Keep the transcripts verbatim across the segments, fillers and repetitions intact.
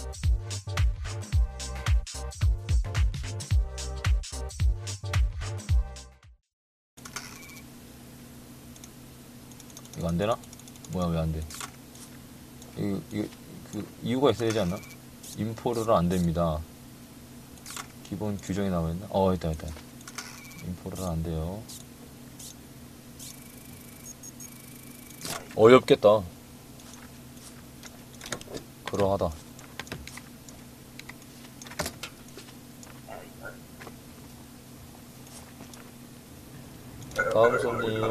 이거 안되나? 뭐야 왜 안돼? 이거, 이거 그 이유가 있어야 되지 않나? 인포르가 안됩니다. 기본 규정이 나와있나? 어 있다 있다 인포르가 안돼요. 어이없겠다. 그러하다. 다음 손님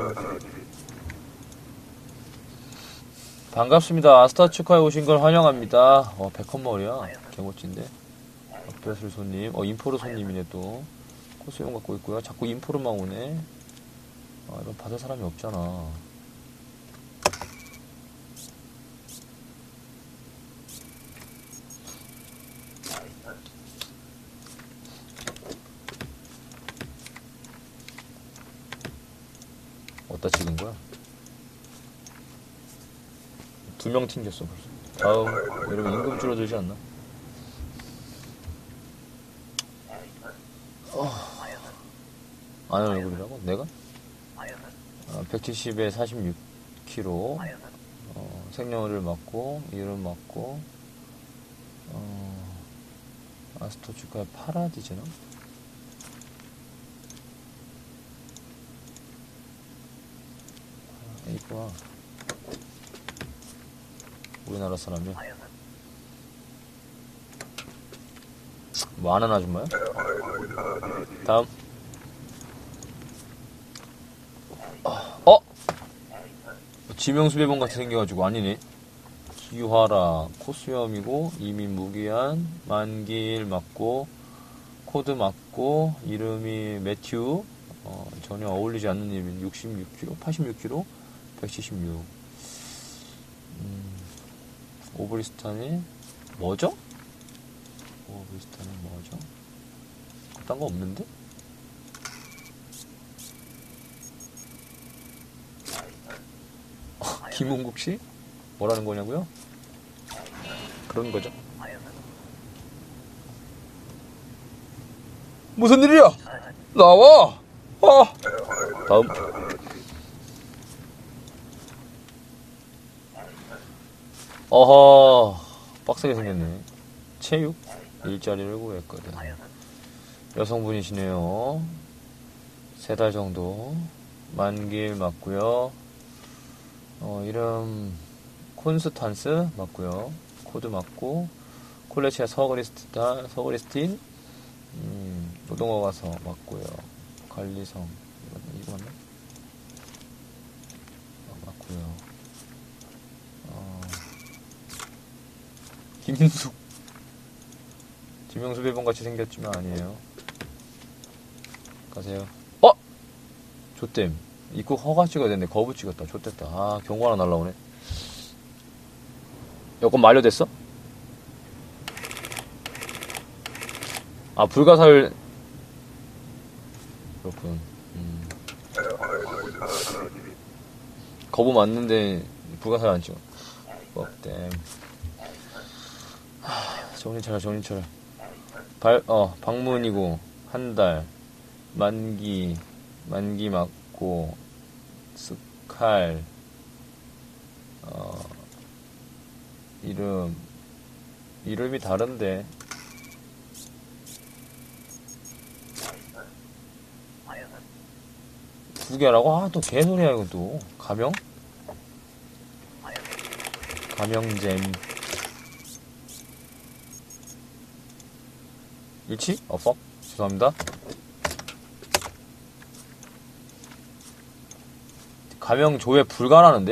반갑습니다. 아스타 축하해 오신 걸 환영합니다. 어 백헌머리야 개멋진데. 벼슬 손님 어 인포르 손님이네. 또 코스용 갖고 있고요. 자꾸 인포르만 오네. 아 이건 받을 사람이 없잖아. 어디다 찍은 거야? 두 명 튕겼어 벌써. 다음 여러분 임금 줄어들지 않나? 어... 아는 얼굴이라고? 내가? 아, 백칠십에 사십육 킬로그램 어, 생년월일 맞고 이름 맞고 어, 아스토축가의 파라디제나? 아, 이쁘아 우리나라 사람이 뭐 아는 아줌마야? 다음 어? 지명수배본 같이 생겨가지고 아니네. 기화라 코수염이고 이미 무기한 만기일 맞고 코드 맞고 이름이 매튜 어, 전혀 어울리지 않는 이름인 육십육 킬로그램 팔십육 킬로그램 백칠십육 음, 오브리스탄이 뭐죠? 오브리스탄이 뭐죠? 딴 거 없는데? 김은국씨? 뭐라는 거냐고요? 그런 거죠. 무슨 일이야? 나와! 아! 다음. 어허, 빡세게 생겼네. 체육? 일자리를 구했거든. 여성분이시네요. 세 달 정도. 만기일 맞고요. 어, 이름 콘스탄스 맞고요. 코드 맞고 콜레치아 서그리스타 서그리스틴 음, 노동어 가서 맞고요. 관리성 이거, 이거 맞나? 어, 맞고요. 어, 김숙 김영수 배번 같이 생겼지만 아니에요. 가세요. 어? 조땜 입국 허가 찍어야 되는데 거부 찍었다. 좋댔다. 아 경고 하나 날라오네. 여권 만료됐어? 아 불가사율 그렇군. 음. 거부 맞는데 불가사율 안 찍어. 뻑댐. 정신 차려 정신 차려. 발, 어 방문이고 한 달 만기 만기 맞고 스칼 어 이름 이름이 다른데 두 개라고? 아 또 개소리야 이건 또. 가명? 가명잼 일치? 어 퍽? 죄송합니다. 가명 조회 불가라는데?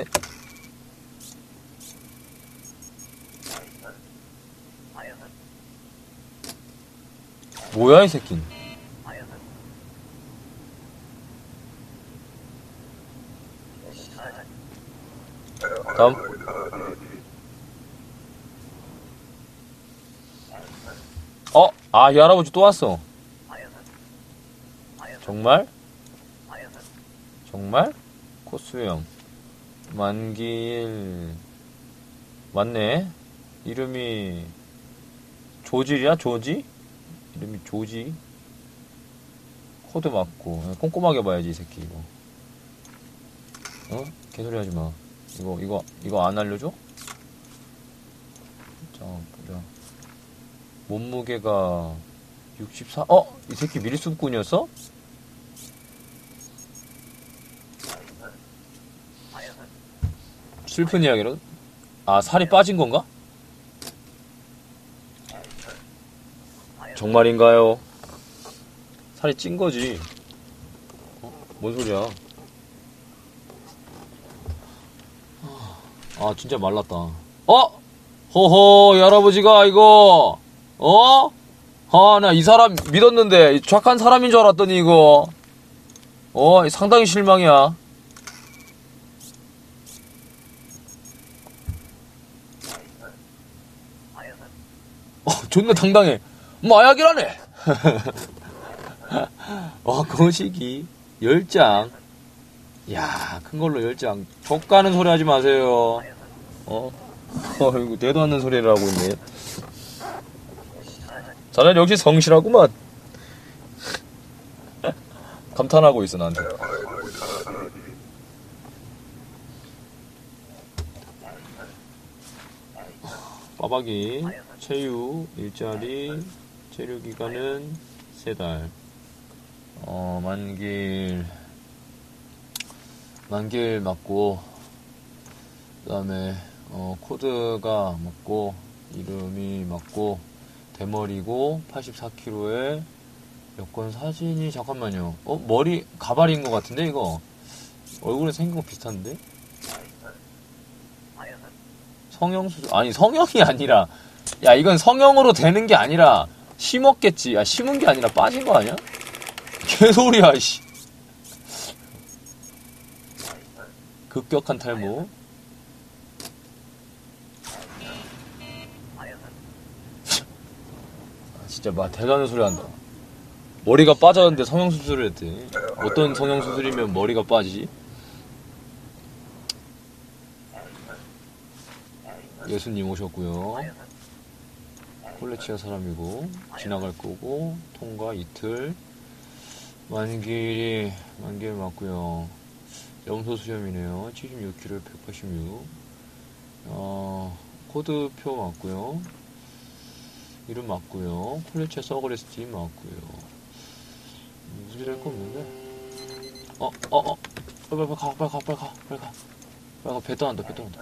뭐야 이 새끼는. 다음. 어? 아 이 할아버지 또 왔어. 정말? 정말? 코스형 만기일 맞네. 이름이 조질이야? 조지? 이름이 조지? 코드 맞고. 꼼꼼하게 봐야지, 이 새끼, 이거. 어? 개소리 하지 마. 이거, 이거, 이거 안 알려줘? 자, 보자. 몸무게가 육십사? 어? 이 새끼 밀수꾼이었어? 슬픈 이야기로? 아, 살이 빠진 건가? 정말인가요? 살이 찐 거지. 어? 뭔 소리야? 아, 진짜 말랐다. 어? 호호, 이 할아버지가 이거, 어? 아, 나 이 사람 믿었는데, 착한 사람인 줄 알았더니 이거, 어, 상당히 실망이야. 어, 존나 당당해. 마약이라네! 어, 거시기. 열 장. 야, 큰 걸로 열 장. 족 가는 소리 하지 마세요. 어? 어이구, 대도 않는 소리를 하고 있네. 자넨 역시 성실하구만. 감탄하고 있어, 나한테. 빠박이, 체유, 일자리, 체류 기간은 세 달. 어, 만길, 만길 맞고, 그 다음에, 어, 코드가 맞고, 이름이 맞고, 대머리고, 팔십사 킬로그램에, 여권 사진이, 잠깐만요. 어, 머리, 가발인 것 같은데, 이거? 얼굴에 생긴 거 비슷한데? 성형 수술, 아니, 성형이 아니라, 야, 이건 성형으로 되는 게 아니라, 심었겠지. 야, 심은 게 아니라 빠진 거 아니야? 개소리야, 씨. 급격한 탈모. 아, 진짜 막 대단한 소리 한다. 머리가 빠졌는데 성형수술을 했대. 어떤 성형수술이면 머리가 빠지지? 예수님 오셨고요. 콜레치아 사람이고 지나갈 거고 통과 이틀. 만길이 만길 맞고요. 염소 수염이네요. 칠십육 킬로그램 백팔십육. 어, 코드표 맞고요. 이름 맞고요. 콜레치아 서그레스팀 맞고요. 무슨 일 할 거 없는데? 어, 어, 어. 빨리, 빨리 가, 빨리 가, 빨리 가, 빨리 가. 빨리 가, 배 떠난다, 배 떠난다.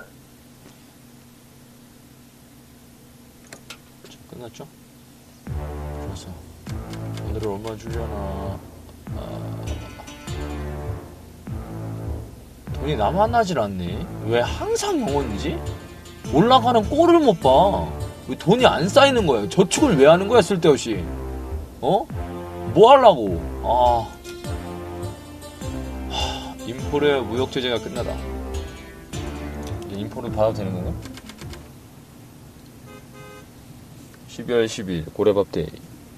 자, 끝났죠? 좋았어. 오늘은 얼마 주려나. 아... 돈이 남아나질 않네. 왜 항상 영원이지? 올라가는 꼴을 못 봐. 왜 돈이 안 쌓이는 거야? 저축을 왜 하는 거야, 쓸데없이? 어? 뭐 하려고? 아. 하, 인포르 무역 제재가 끝나다. 이제 인포르 받아도 되는 건가? 십이월 십일 고래밥 데이.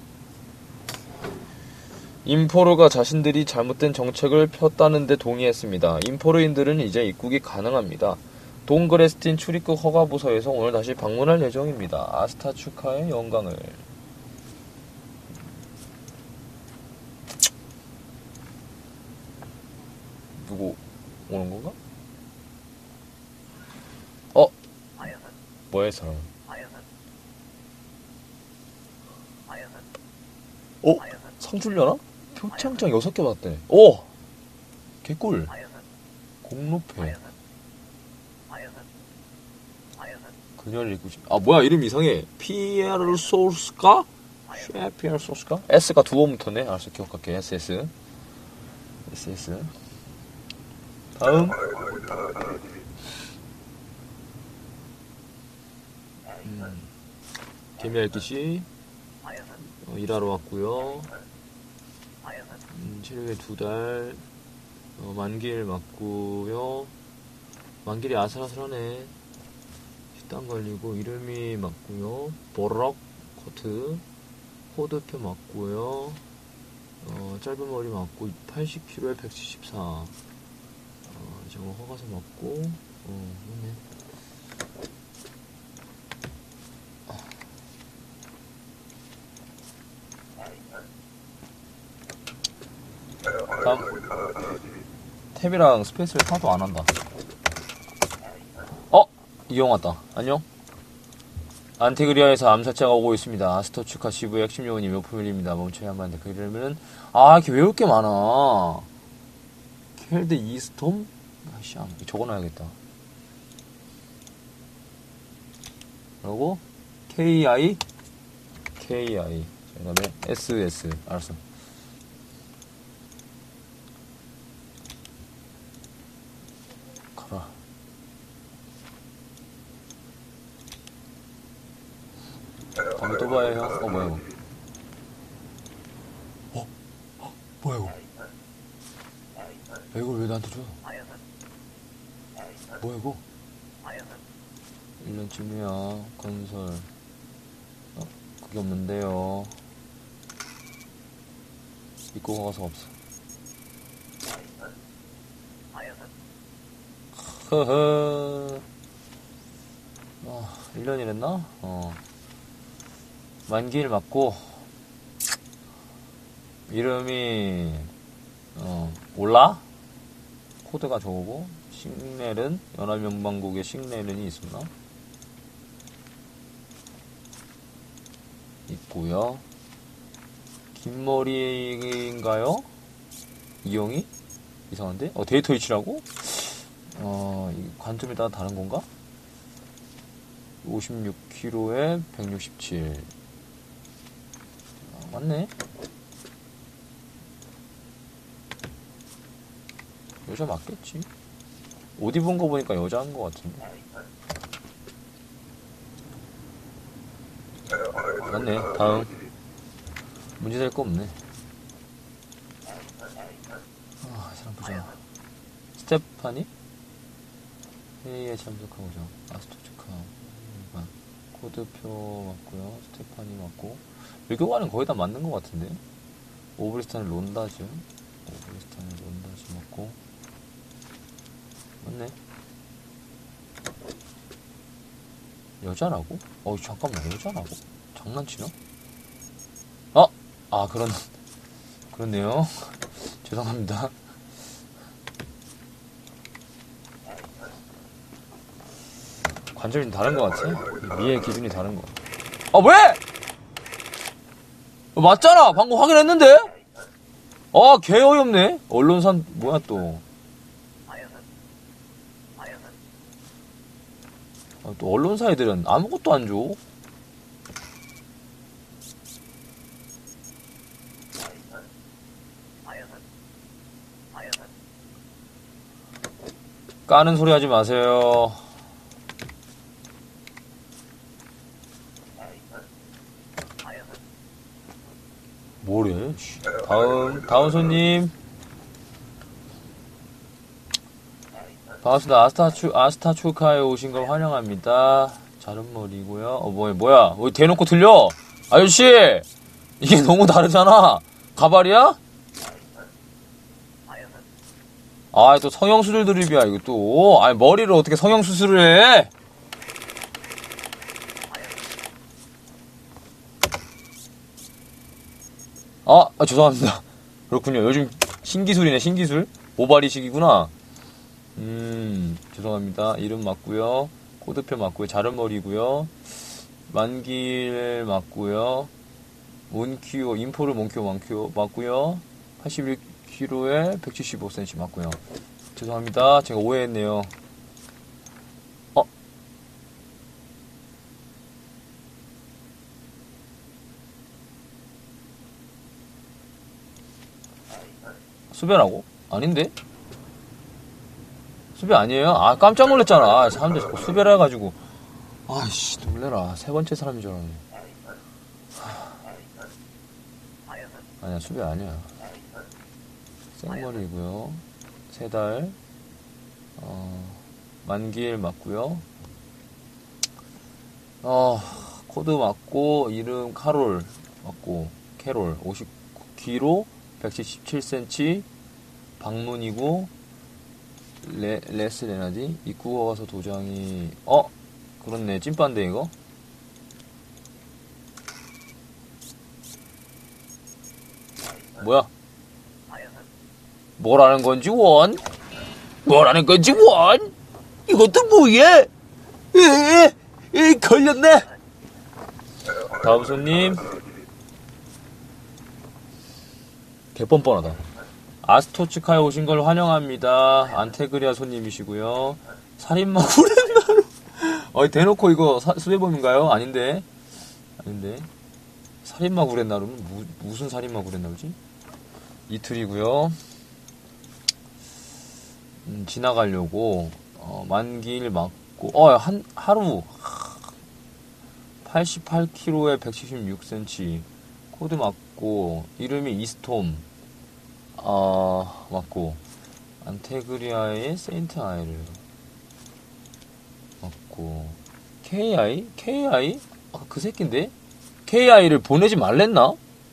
인포르가 자신들이 잘못된 정책을 폈다는데 동의했습니다. 인포르인들은 이제 입국이 가능합니다. 동그레스틴 출입국 허가부서에서 오늘 다시 방문할 예정입니다. 아스타 축하의 영광을. 누구 오는 건가? 어? 뭐야, 이 사람? 어? 상 줄려나? 표창장 여섯 개 받았대. 오! 개꿀. 공로패. 그녀를 읽고 싶... 아, 뭐야, 이름 이상해. 피에르 소스카? 피에르 소스카? S가 두 번 붙었네. 알았어, 기억할게. 에스에스. 에스에스. 다음. 음. 개미알기씨. 어, 일하러 왔고요. 음, 체력에 두 달. 어, 만길 맞고요. 만길이 아슬아슬하네. 식단 걸리고 이름이 맞고요. 보럭 코트. 코드표 맞고요. 어, 짧은 머리 맞고 팔십 킬로그램에 백칠십사. 어, 저거 허가서 맞고. 어, 맞네. 다음. 탭이랑 스페이스를 하나도 안 한다. 어? 이경 왔다. 안녕? 안티그리아에서 암살자가 오고 있습니다. 아스토츠카 시부의 핵심 요원이 묘품일입니다. 멈춰야 한다는데 그러면은 아 이렇게 외울 게 많아. 켈드 이스톰? 아씨 적어놔야겠다. 그리고 케이아이 케이아이 그 다음에 에스에스 알았어. 가라. 다음에 또 봐요 형. 어 뭐야 이거. 어? 어? 뭐야 이거. 야, 이걸 왜 나한테 줘? 뭐야 이거. 일 년쯤이야. 건설. 어? 그게 없는데요. 입고 가서 없어. 허허. 아, 일 년이랬나? 어. 만기일 맞고, 이름이, 어, 올라? 코드가 저거고, 싱넬은, 연합연방국의 싱넬은이 있었나? 있고요. 긴머리인가요? 이용이? 이상한데? 어, 데이터 위치라고? 어, 이 관점에 따라 다른 건가? 오십육 킬로그램에 백육십칠. 아, 맞네. 여자 맞겠지? 옷 입은 거 보니까 여자인 거 같은데. 맞네. 다음. 문제 될 거 없네. 아, 사람 보자. 스테파니? 회의에 참석하고자. 아스토츠카. 코드표 맞고요. 스테파니 맞고. 외교관은 거의 다 맞는 것 같은데. 오브리스탄의 론다즈. 오브리스탄의 론다즈 맞고. 맞네. 여자라고? 어이 잠깐만 여자라고? 장난치나? 어? 아 그런 그렇네요. 죄송합니다. 관점이 다른 것 같아. 미의 기준이 다른 거. 아 왜? 어, 맞잖아. 방금 확인했는데. 아 개 어이없네. 언론산 뭐야 또. 아, 또 언론사 애들은 아무것도 안 줘. 까는 소리 하지 마세요. 뭐래? 다음 다음 손님. 반갑습니다. 아스타추 아스타추카에 오신 걸 환영합니다. 자른 머리고요. 어 뭐야 뭐야? 왜 대놓고 들려? 아저씨 이게 너무 다르잖아. 가발이야? 아 또 성형수술 드립이야 이거 또. 아니 머리를 어떻게 성형수술을 해? 아, 아 죄송합니다. 그렇군요. 요즘 신기술이네 신기술. 모발이식이구나. 음 죄송합니다. 이름 맞고요. 코드표 맞고요. 자른 머리고요. 만길 맞고요. 몬큐어 인포르 몬큐어 몬큐어 맞고요. 팔십일 킬로그램에 백칠십오 센티미터 맞고요. 죄송합니다. 제가 오해했네요. 어? 수배라고? 아닌데? 수배 아니에요? 아 깜짝 놀랐잖아. 사람들 자꾸 수배라 해가지고 아이씨 놀래라. 세 번째 사람인 줄 알았네. 아니야 수배 아니야. 생머리고요. 세 달 어, 만기일 맞고요. 어, 코드 맞고 이름 카롤 맞고 캐롤 오십구 킬로그램 백칠십칠 센티미터 방문이고 레, 레스 레나디 입구가 가서 도장이 어? 그렇네 찐빠인데 이거? 뭐야? 뭐라는 건지 원? 뭐라는 건지 원? 이것도 뭐야? 에, 에, 걸렸네. 다음 손님. 개뻔뻔하다. 아스토츠카에 오신 걸 환영합니다. 안테그리아 손님이시고요. 살인마 구렛나루. 어, 대놓고 이거 사, 수배범인가요? 아닌데. 아닌데. 살인마 구렛나루는 무, 무슨 살인마 구렛나루지? 이틀이고요. 음, 지나가려고 어, 만기일 맞고 어, 한 하루 팔십팔 킬로그램에 백칠십육 센티미터 코드 맞고 이름이 이스톰 어, 맞고 안테그리아의 세인트 아이를 맞고 케이아이? 케이아이? 아, 그 새끼인데? 케이아이를 보내지 말랬나?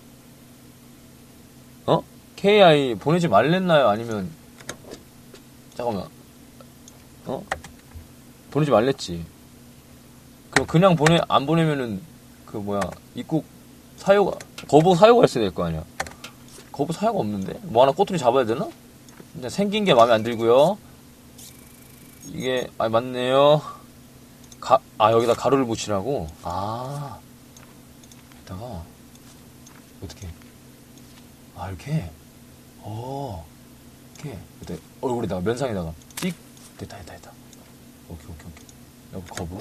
어? 케이아이 보내지 말랬나요? 아니면 잠깐만 어? 보내지 말랬지. 그럼 그냥 보내 안 보내면은 그 뭐야 입국 사유가 거부 사유가 있어야 될 거 아니야. 거부 사유가 없는데 뭐 하나 꼬투리 잡아야 되나? 그냥 생긴 게 마음에 안 들고요. 이게 아 맞네요. 가, 아 여기다 가루를 묻히라고. 아 여기다가 어떻게? 아 이렇게. 어 이렇게. 그때 얼굴에다가 면상에다가 찍 됐다 됐다 됐다. 오케이 오케이 오케이. 여기 거부.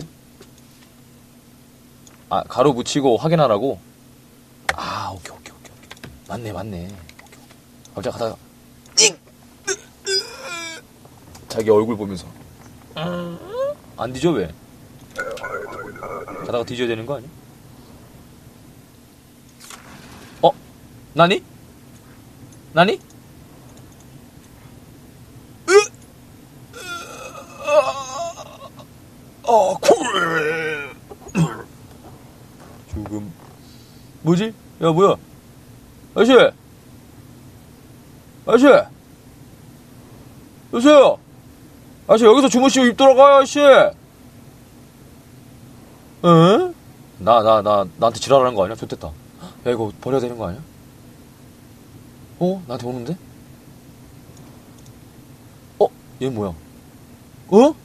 아 가루 묻히고 확인하라고. 아 오케이 오케이 오케이 오케이. 맞네 맞네. 오케이. 갑자기 가다가 찍. 자기 얼굴 보면서 안 뒤져 왜? 가다가 뒤져야 되는 거 아니야? 어? 나니? 나니? 아, 쿨. 죽음. 뭐지? 야, 뭐야? 아저씨! 아저씨! 여보세요! 아저씨, 여기서 주무시고 입 돌아가요, 아저씨! 에? 나, 나, 나, 나한테 지랄하는 거 아니야? 좋됐다. 야, 이거 버려야 되는 거 아니야? 어? 나한테 오는데? 어? 얘 뭐야? 어?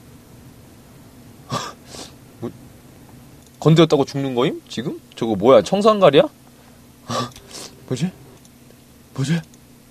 뭐, 건드렸다고 죽는 거임? 지금? 저거 뭐야? 청산가리야? 뭐지? 뭐지?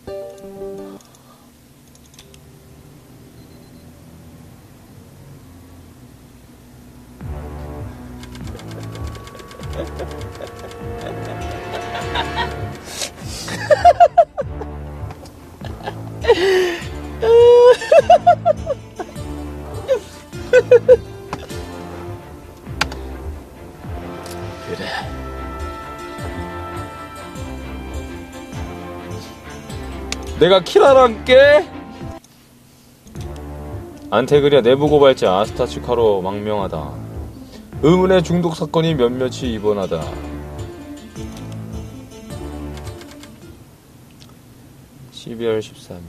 그래. 내가 킬하란께? 안테그리아 내부 고발자 아스타츠카로 망명하다. 의문의 중독 사건이 몇몇이 입원하다. 십이월 십삼일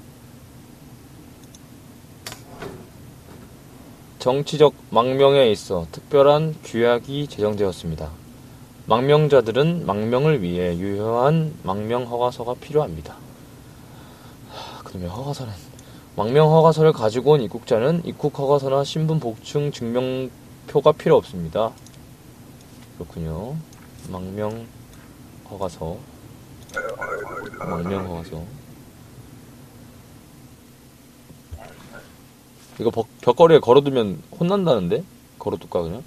정치적 망명에 있어 특별한 규약이 제정되었습니다. 망명자들은 망명을 위해 유효한 망명 허가서가 필요합니다. 하, 그러면 허가서는 망명 허가서를 가지고 온 입국자는 입국 허가서나 신분 복층 증명표가 필요 없습니다. 그렇군요. 망명 허가서. 망명 허가서. 이거 벽, 벽걸이에 걸어두면 혼난다는데? 걸어둘까 그냥?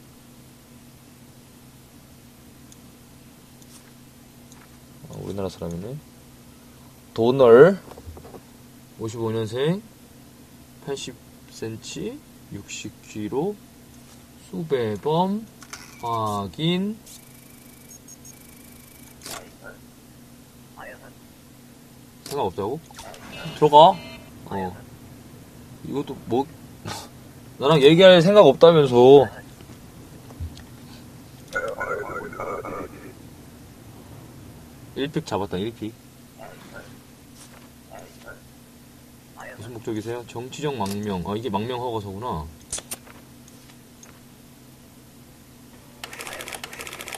어, 우리나라 사람이네. 도널 오십오 년생 팔십 센티미터 육십 킬로그램 수배범 확인. 상관없다고? 들어가. 어. 이것도 뭐 나랑 얘기할 생각 없다면서. 일 픽 잡았다. 일 픽. 무슨 목적이세요? 정치적 망명. 아 이게 망명 허가서구나.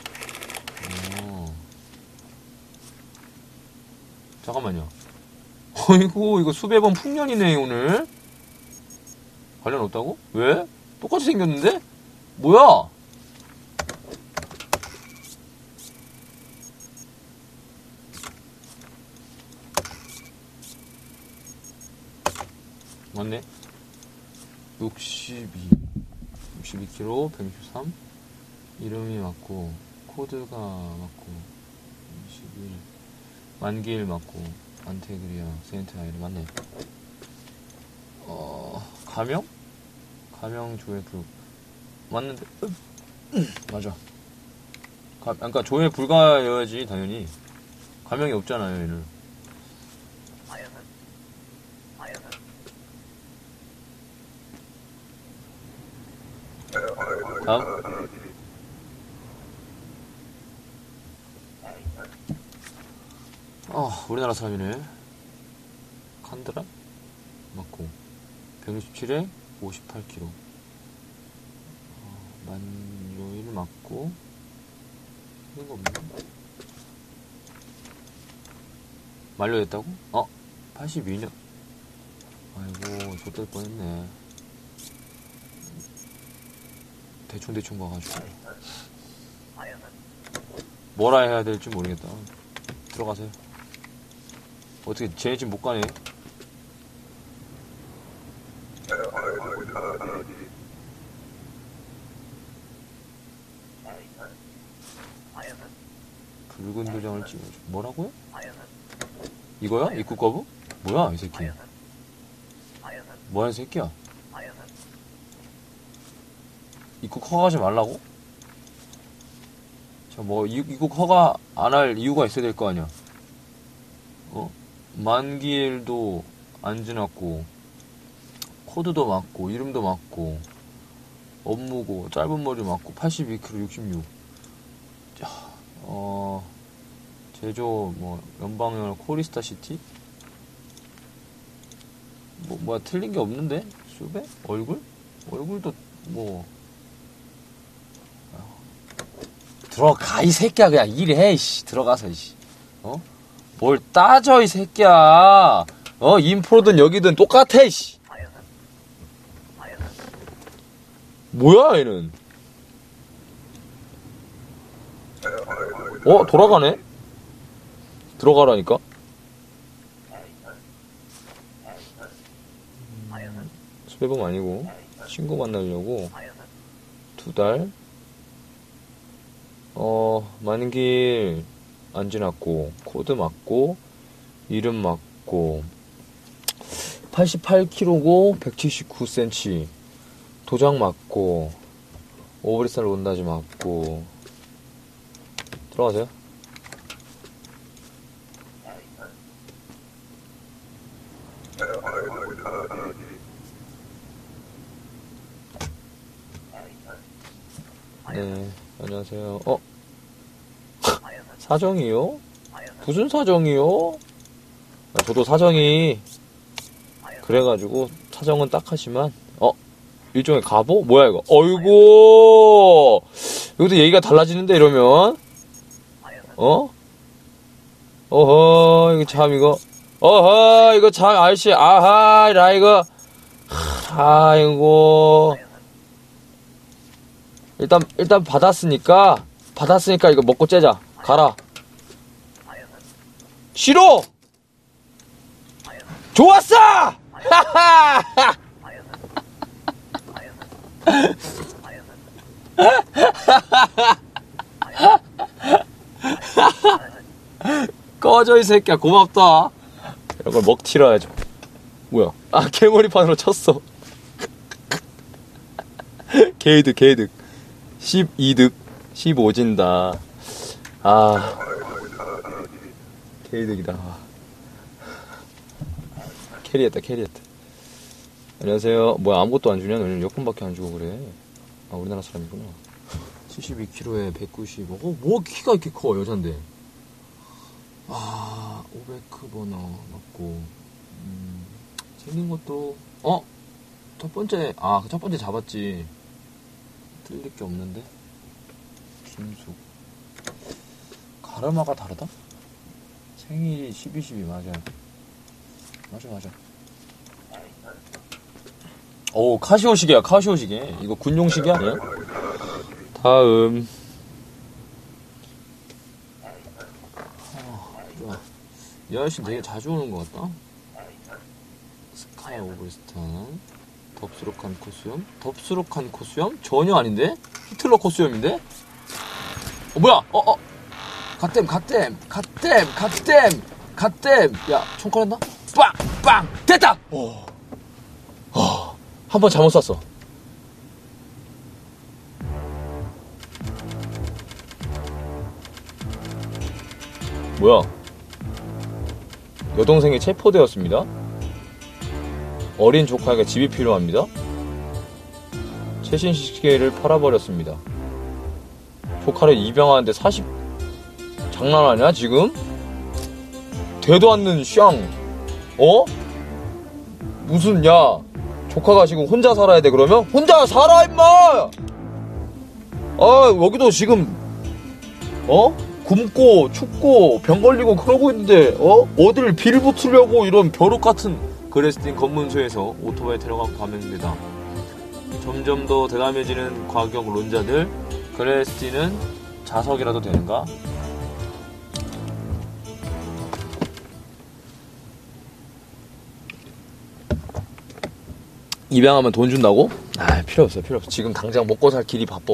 어. 잠깐만요. 어이구, 이거 수백 번 풍년이네, 오늘. 관련 없다고? 왜? 똑같이 생겼는데? 뭐야? 맞네. 육십이. 육십이 킬로그램, 백육십삼. 이름이 맞고, 코드가 맞고, 이십일. 만기일 맞고, 안테그리아, 세인트 아이를 맞네. 어, 가명? 가명 조회 불, 맞는데, 맞아. 가, 그러니까 조회 불가여야지, 당연히. 가명이 없잖아요, 얘는. 다음. 어, 우리나라 사람이네. 칸드라? 맞고. 백육십칠에 오십팔 킬로그램. 어, 만료일 맞고. 이거 없네. 만료됐다고? 어? 팔십이 년. 아이고, 좆될 뻔했네. 대충대충 봐가지고. 뭐라 해야 될지 모르겠다. 들어가세요. 어떻게, 쟤네 집 못 가네. 붉은 도장을 찍어줘. 뭐라고요? 이거야? 입국 거부? 뭐야, 이 새끼. 뭐야, 이 새끼야. 입국 허가하지 말라고? 자, 뭐, 입국 허가 안 할 이유가 있어야 될 거 아니야. 어? 만기일도 안 지났고, 코드도 맞고, 이름도 맞고, 업무고, 짧은 머리 맞고, 팔십이 킬로그램, 육십육. 자, 어, 제조, 뭐, 연방열 코리스타 시티? 뭐, 뭐야, 틀린 게 없는데? 수배? 얼굴? 얼굴도, 뭐, 들어가, 이 새끼야. 그냥 일해, 씨. 들어가서, 씨. 어? 뭘 따져, 이 새끼야. 어? 인프로든 여기든 똑같아, 씨. 뭐야, 얘는. 어? 돌아가네? 들어가라니까? 수배범 아니고, 친구 만나려고, 두 달, 어, 만길 안 지났고, 코드 맞고, 이름 맞고, 팔십팔 킬로그램고, 백칠십구 센티미터, 도장 맞고, 오브리살 론다지 맞고, 들어가세요. 네, 안녕하세요. 어? 사정이요? 무슨 사정이요? 아, 저도 사정이 그래가지고 사정은 딱 하지만 어? 일종의 가보? 뭐야 이거? 어이구, 여기도 얘기가 달라지는데 이러면 어? 어허, 이거 참 이거 어허, 이거 참 아저씨, 아하 라 이거 아이고, 일단 일단 받았으니까 받았으니까 이거 먹고 째자. 가라. 싫어. 좋았어. 꺼져 이 새끼야. 고맙다. 이런 걸 먹튀라 해야죠. 뭐야? 아, 개머리판으로 쳤어. 개이득 개이득. 십이 득 십오 진다. 아, 개이득이다. 캐리했다 캐리했다. 안녕하세요. 뭐야, 아무것도 안 주냐? 너는 여권밖에 안 주고 그래. 아, 우리나라 사람이구나. 칠십이 킬로그램에 백구십. 어, 뭐 키가 이렇게 커, 여잔데. 아, 오백 버너 맞고, 음, 생긴 것도, 어? 첫 번째, 아, 그 첫 번째 잡았지. 틀릴 게 없는데? 김숙. 가르마가 다르다? 생일이 십이, 십이 맞아요. 맞아, 맞아. 오, 카시오 시계야, 카시오 시계. 이거 군용 시계 아니야? 다음. 어, 좋아. 이 아저씨 되게 자주 오는 것 같다. 스카이 오브스탄. 덥수룩한 코수염? 덥수룩한 코수염? 전혀 아닌데? 히틀러 코수염인데? 어, 뭐야? 어, 어. 갓댐, 갓댐, 갓댐, 갓댐, 갓댐. 야, 총 꺼냈나? 빵! 빵! 됐다! 오. 어. 한 번 잘못 쐈어. 뭐야? 여동생이 체포되었습니다. 어린 조카에게 집이 필요합니다. 최신 시계를 팔아버렸습니다. 조카를 입양하는데 사십 장난하냐 지금? 되도 않는 샹. 어? 무슨 야 조카가 지금 혼자 살아야 돼 그러면? 혼자 살아 임마! 아 여기도 지금 어? 굶고 춥고 병 걸리고 그러고 있는데 어? 어딜 빌 붙으려고 이런 벼룩 같은. 그레스틴 검문소에서 오토바이 데려가고 가면 됩니다. 점점 더 대담해지는 과격론자들. 그레스틴은 자석이라도 되는가? 입양하면 돈 준다고? 아 필요 없어 필요 없어. 지금 당장 먹고 살 길이 바빠.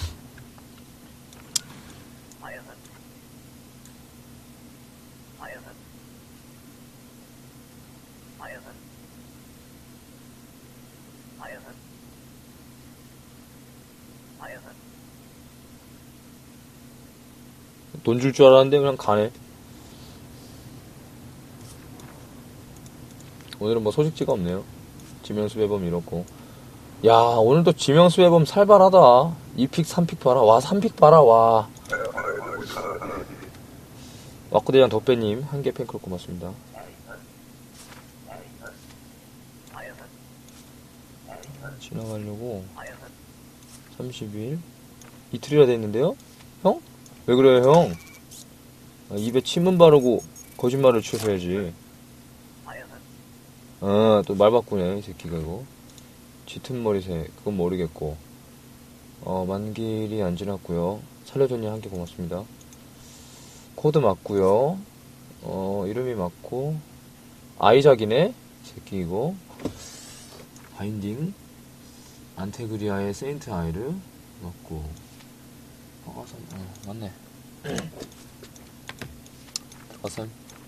돈 줄 줄 알았는데 그냥 가네. 오늘은 뭐 소식지가 없네요. 지명수 배범 이렇고. 야 오늘도 지명수 배범 살벌하다. 이 픽 삼 픽 봐라. 와 삼 픽 봐라. 와 와꾸대장 덕배님 한개 팬클럽 고맙습니다. 지나가려고 삼십 일 이틀이나 됐는데요? 형? 왜 그래요 형? 아, 입에 침은 바르고 거짓말을 취소해야지. 아 또 말 바꾸네 이 새끼가 이거. 짙은 머리색 그건 모르겠고. 어 만길이 안 지났고요. 살려줬니 한 개 고맙습니다. 코드 맞고요. 어 이름이 맞고 아이작이네 새끼 이거. 바인딩 안테그리아의 세인트 아이르 맞고. 박아선 어 맞네. 박아선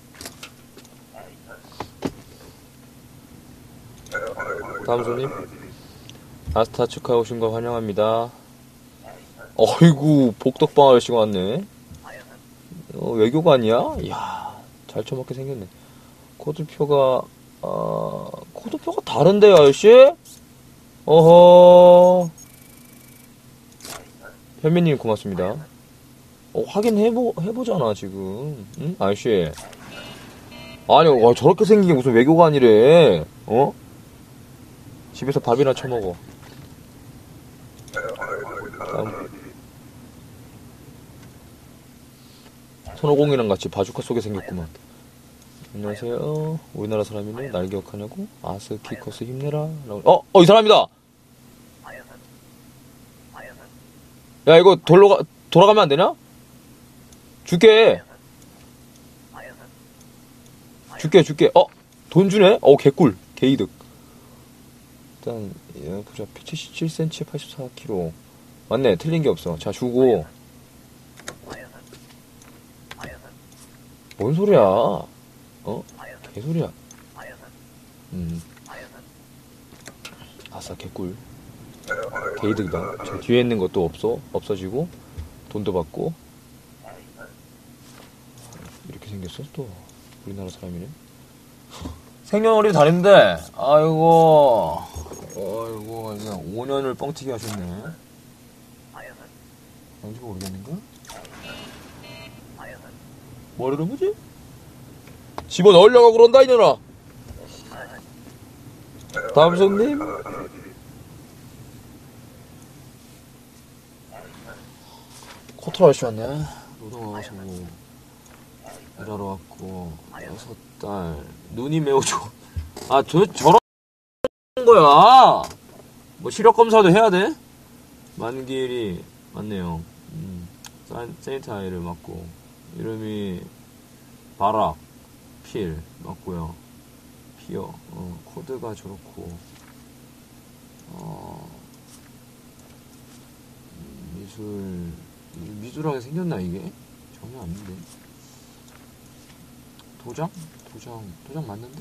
다음 손님. 아스타 축하해 오신 거 환영합니다. 어이구 복덕방 아저씨가 왔네. 어, 외교관이야? 이야 잘 처먹게 생겼네. 코드표가 아 코드표가 다른데요 아저씨? 어허. 현미님 고맙습니다. 어, 확인해보 해보잖아 지금. 응? 아저씨. 아니 와 저렇게 생긴 게 무슨 외교관이래. 어? 집에서 밥이나 처먹어. 다음. 손오공이랑 같이 바주카 속에 생겼구만. 안녕하세요. 우리나라 사람이네. 날 기억하냐고? 아스 키커스 힘내라. 어? 어 이 사람이다. 야 이거 돌로 가, 돌아가면 안 되냐? 줄게. 줄게 줄게. 어? 돈 주네? 어 개꿀. 개이득. 일단 예, 보자. 칠십칠 센티미터 팔십사 킬로그램. 맞네. 틀린 게 없어. 자 주고. 뭔 소리야? 어? 개소리야. 음. 아싸 개꿀. 개이득이다. 저 뒤에 있는 것도 없어. 없어지고 돈도 받고. 이렇게 생겼어 또. 우리나라 사람이네. 생년월일이 다른데 아이고 아이고 그냥 오 년을 뻥튀기 하셨네. 뭔지 모르겠는가? 뭐를 뭐지? 집어넣으려고 그런다 이년아. 다음 손님. 코트라 아저씨 왔네. 노동 와서 일하러 왔고 여섯 딸 눈이 매우 좋아. 아, 저 저런 거야. 뭐 시력 검사도 해야 돼? 만길이 맞네요. 음, 세인트 아이를 맞고 이름이 바락 필 맞고요. 피어 어, 코드가 저렇고 어, 미술 미술하게 생겼나 이게? 전혀 아닌데. 도장? 도장 도장 맞는데?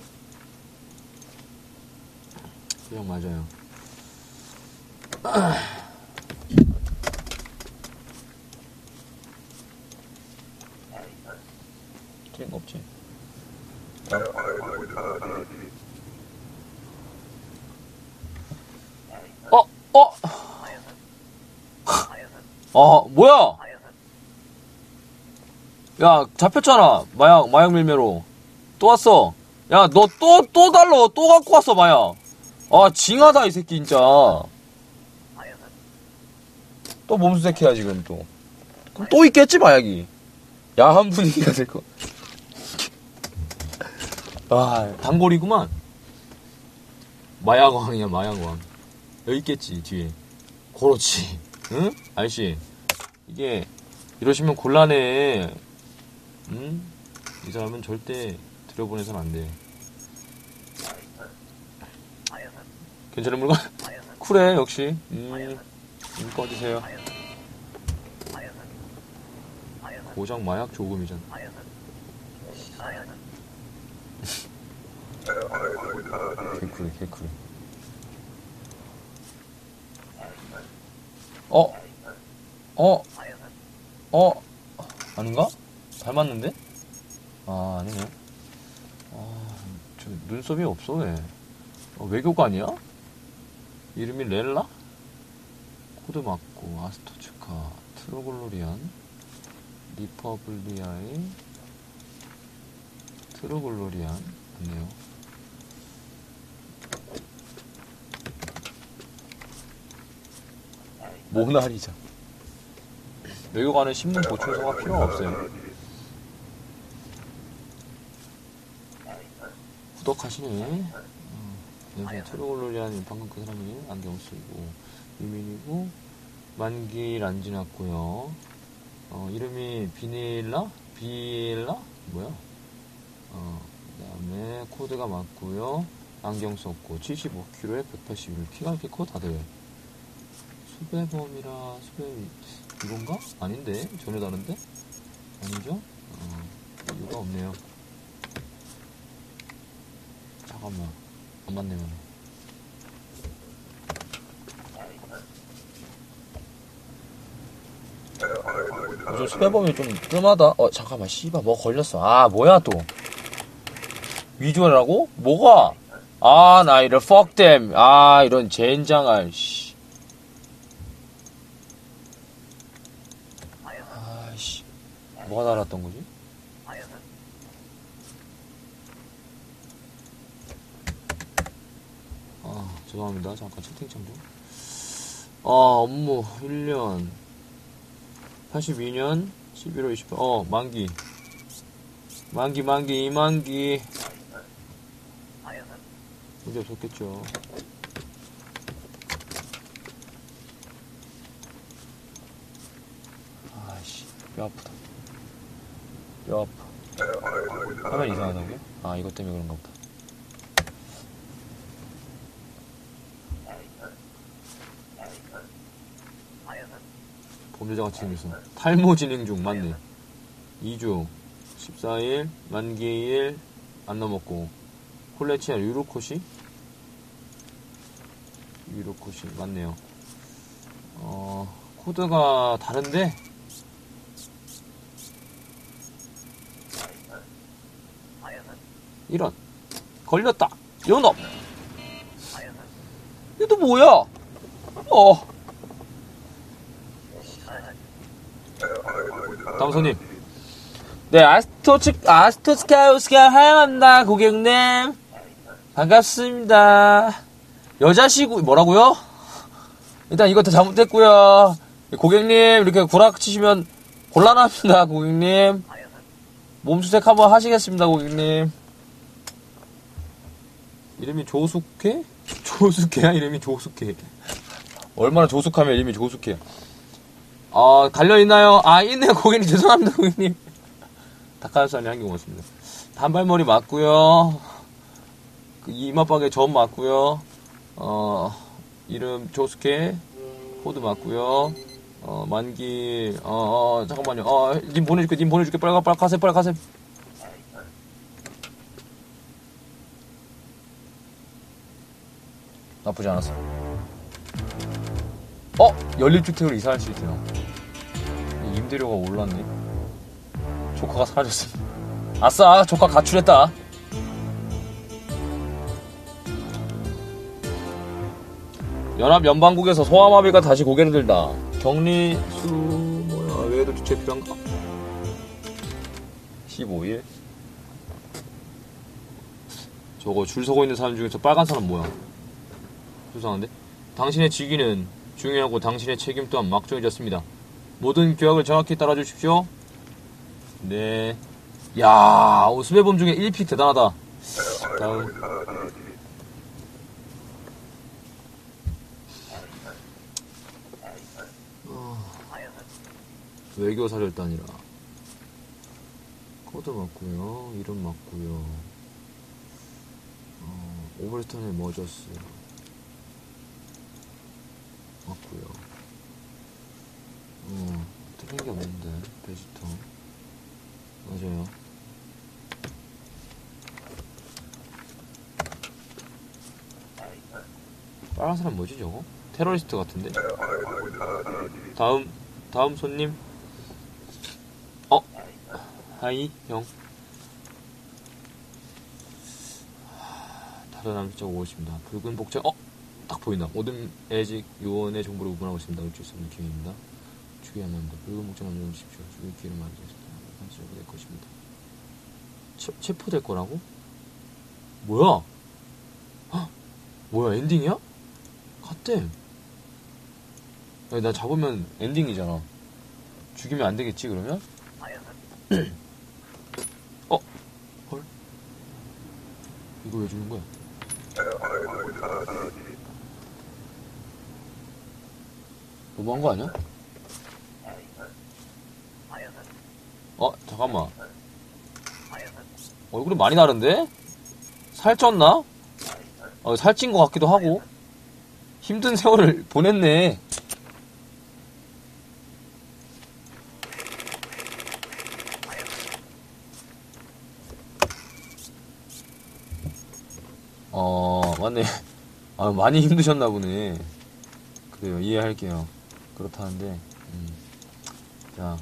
도장 맞아요. 틀린 거 없지? 어? 어? 어, 뭐야? 야, 잡혔잖아. 마약, 마약 밀매로. 또 왔어. 야, 너 또, 또 달러. 또 갖고 왔어, 마약. 아, 징하다, 이 새끼, 진짜. 또 몸수색해야, 지금 또. 그럼 또 있겠지, 마약이. 야한 분위기가 될 거. 아, 단골이구만. 마약왕이야, 마약왕. 여기 있겠지, 뒤에. 그렇지. 응? 아저씨. 이게, 이러시면 곤란해. 응? 이 사람은 절대 들여보내선 안 돼. 괜찮은 물건? 쿨해, 역시. 음, 음, 꺼주세요. 고작 마약 조금이잖아. 개쿨해, 개쿨해. 어? 어? 어? 아닌가? 닮았는데? 아, 아니네. 아, 저 눈썹이 없어, 왜? 어, 외교관이야? 이름이 렐라? 코드 맞고, 아스토츠카, 트로글로리안, 리퍼블리아의 트로글로리안, 맞네요. 모나리자. 외교관은 신문 보충서가 필요가 없어요. 후덕하시네. 연세 트로글로리안 방금 그 사람이 안경 쓰고 유민이고 만길 안 지났고요. 어, 이름이 비닐라? 비엘라? 뭐야? 어, 그 다음에 코드가 맞고요. 안경 썼고 칠십오 킬로그램에 백팔십일. 키가 이렇게 커 다들. 수배범이라 수배 이건가? 아닌데? 전혀 다른데? 아니죠? 어, 이유가 없네요. 잠깐만. 안 맞네요. 요즘 수배범이 좀 뜸하다. 어, 잠깐만, 씨발, 뭐 걸렸어. 아, 뭐야, 또. 위조라고? 뭐가? 아, 나 이런, fuck them. 아, 이런 젠장할, 씨. 아, 씨. 뭐가 달았던 거지? 아, 죄송합니다. 잠깐 채팅창 좀. 아, 업무, 일 년. 팔십이 년, 십일월 이십팔, 어, 만기. 만기, 만기, 이만기. 문제 없었겠죠. 아이씨, 뼈 아프다. 뼈 아파. 화면 이상하다고요? 아, 이것 때문에 그런가 보다. 범죄자같이 생겼어. 탈모 진행 중, 맞네. 이 주, 십사 일, 만기일, 안 넘었고. 콜레치아 유로코시? 유로코시, 맞네요. 어, 코드가 다른데? 이런. 걸렸다. 연업! 이게 또 뭐야? 어. 다음 손님. 네, 아스토츠, 아스토스카우스카 환영합니다, 고객님. 반갑습니다. 여자시고, 뭐라고요? 일단 이거 다 잘못됐고요. 고객님, 이렇게 구락치시면 곤란합니다, 고객님. 몸수색 한번 하시겠습니다, 고객님. 이름이 조숙해? 조숙해야 이름이 조숙해. 얼마나 조숙하면 이름이 조숙해. 어, 달려있나요? 아, 있네요, 고객님. 죄송합니다, 고객님. 닭가슴살이 한 개 고맙습니다. 단발머리 맞고요. 그 이마박에 점 맞고요. 어, 이름 조숙해. 코드 맞고요. 어, 만기, 어, 어, 잠깐만요. 어, 님 보내줄게, 님 보내줄게. 빨리 가, 빨리 가세요, 빨리 가세요. 나쁘지 않았어. 어? 연립주택으로 이사할 수 있대요. 임대료가 올랐네. 조카가 사라졌어. 아싸! 조카 가출했다. 연합연방국에서 소아마비가 다시 고개를 들다. 격리수 뭐야? 외에도 주체 필요한가? 십오 일. 저거 줄 서고 있는 사람 중에서 빨간 사람 뭐야? 수상한데? 당신의 직위는 중요하고 당신의 책임 또한 막중해졌습니다. 모든 규약을 정확히 따라주십시오. 네. 야, 수배범 중에 일 픽 대단하다. 다음. 외교사절단이라. 코드 맞고요. 이름 맞고요. 어, 오버스턴의 머저스 맞고요. 어, 틀린 게 없는데. 베지터 맞아요. 빨간 사람 뭐지 저거? 테러리스트 같은데? 다음 다음 손님. 어? 하이 형. 다른 남자 오고 있습니다. 붉은 복장. 어? 딱 보인다. 모든 애직 요원의 정보를 구분하고 있습니다. 어쩔 수 없는 기회입니다. 죽여야만 합니다. 붉은 복장 만들어 주십시오. 죽일 기회를 만들겠습니다. 한시적으로 될 것입니다. 체, 체포될 거라고? 뭐야? 헉? 뭐야 엔딩이야? 갓댐. 야, 나 잡으면 엔딩이잖아. 죽이면 안 되겠지 그러면? 어? 헐? 이거 왜 주는 거야? 너무한 거 아니야? 어? 잠깐만. 얼굴이 많이 다른데? 살쪘나? 어, 살찐 것 같기도 하고. 힘든 세월을 보냈네. 어, 맞네. 아, 많이 힘드셨나 보네. 그래요, 이해할게요. 그렇다는데, 음. 자,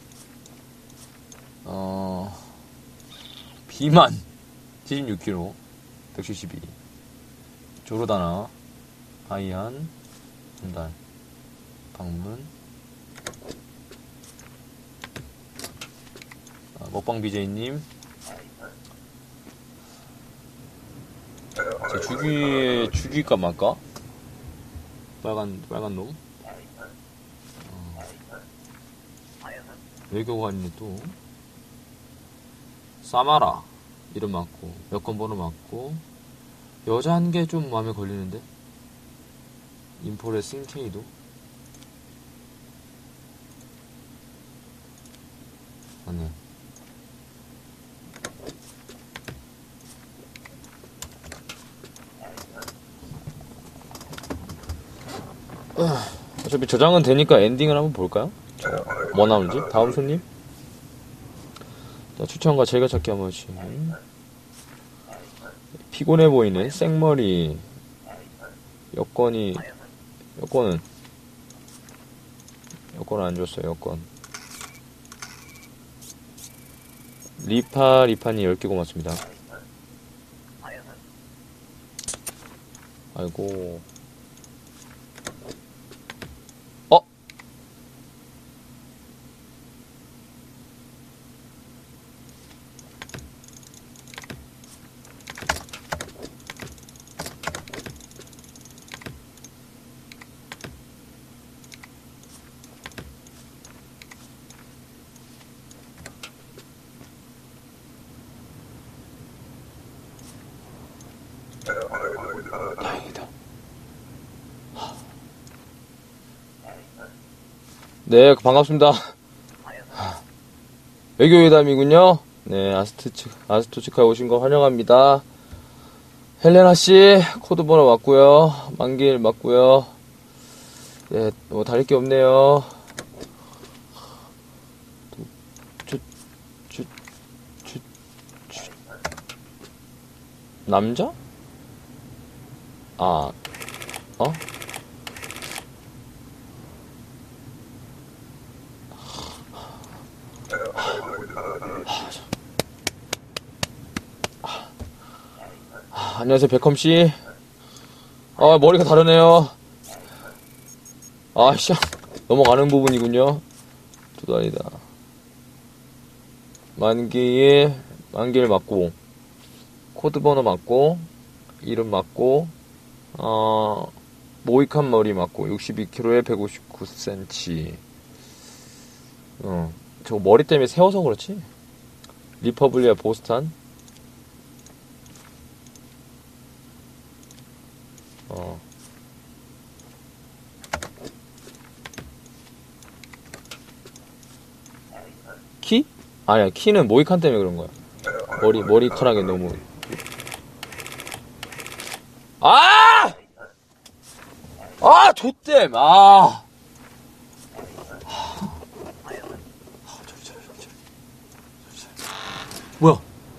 어, 비만, 칠십육 킬로그램, 백칠십이. 조르다나, 하이한, 한달, 방문, 아, 먹방 비제이님, 제 주기, 주기값 말까? 빨간, 빨간 놈. 어. 외교관이 또. 사마라. 이름 맞고, 여권 번호 맞고. 여자 한 개 좀 마음에 걸리는데? 인포레 신케이도. 맞네. 어차피 저장은 되니까 엔딩을 한번 볼까요? 뭐 나올지? 다음 손님? 자, 추천과 즐겨찾기 한 번씩. 피곤해 보이는 생머리. 여권이, 여권은, 여권은 안 줬어요, 여권. 리파, 리파니 열 개 고맙습니다. 아이고. 어? 다행이다. 네, 반갑습니다. 외교회담이군요. 네, 아스트치, 아스토치카에 오신 거 환영합니다. 헬레나씨, 코드 번호 맞고요. 만길 맞고요. 네, 뭐, 다를 게 없네요. 주, 주, 주, 주, 남자? 아, 어? 아, 안녕하세요, 백컴씨. 아, 머리가 다르네요. 아, 씨. 넘어가는 부분이군요. 두 달이다. 만기에, 만기를 맞고, 코드 번호 맞고, 이름 맞고, 어, 모이칸 머리 맞고, 육십이 킬로그램에 백오십구 센티미터. 어, 저거 머리 때문에 세워서 그렇지? 리퍼블리아 보스탄? 어. 키? 아니야, 키는 모이칸 때문에 그런 거야. 머리, 머리카락이 너무. 아! 아, 좆댐! 아! 뭐야?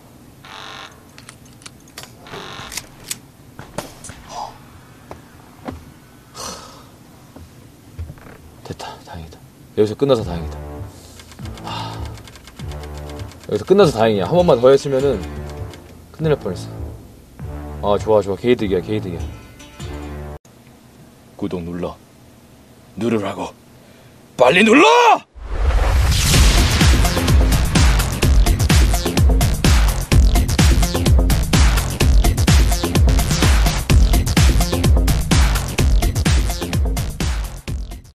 됐다, 다행이다. 여기서 끝나서 다행이다. 하... 여기서 끝나서 다행이야. 한 번만 더 했으면은 큰일 날 뻔했어. 아, 좋아, 좋아. 게이득이야, 게이득이야. 구독 눌러. 누르라고. 빨리 눌러!